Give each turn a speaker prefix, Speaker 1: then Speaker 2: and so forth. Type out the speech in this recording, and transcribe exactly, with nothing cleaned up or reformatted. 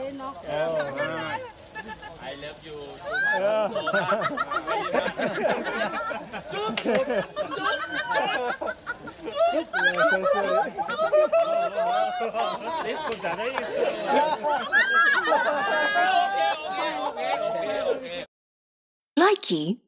Speaker 1: เลยเนาะ
Speaker 2: I love you
Speaker 3: จุ๊บจุ๊บจุ๊บจุ๊บนี่คุณจะได้
Speaker 4: Likey